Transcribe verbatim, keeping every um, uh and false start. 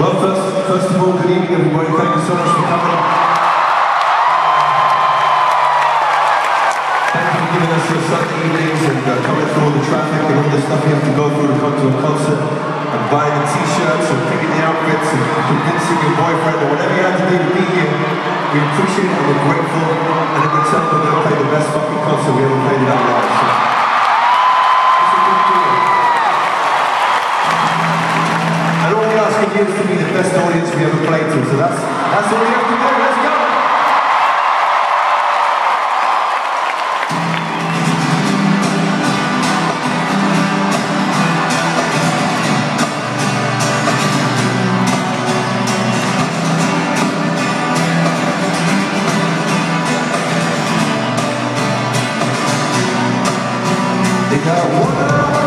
Well, first, first of all, good evening everybody. Thank you so much for coming. Thank you for giving us your Sunday evenings and uh, coming through all the traffic and all the stuff you have to go through to come to a concert and buying the t-shirts and picking the outfits and convincing your boyfriend or whatever you had to do to be here. We appreciate it and we're grateful, and in return we're going to play the best fucking concert we ever played in our lives. So. And all we ask of you is to be the best audience we ever played to, so that's, that's all we have to do. Let's go! They got one